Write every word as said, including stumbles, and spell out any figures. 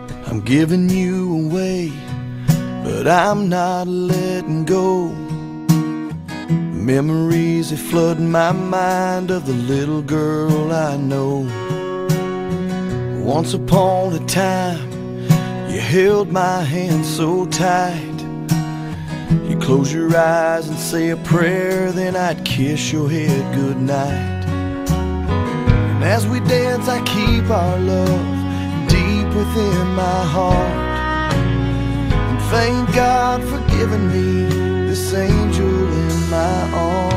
I'm giving you away, but I'm not letting go. Memories that flood my mind of the little girl I know. Once upon a time, you held my hand so tight. You close your eyes and say a prayer, then I'd kiss your head goodnight. And as we dance, I keep our love deep within my heart. And thank God for giving me this angel in my arms.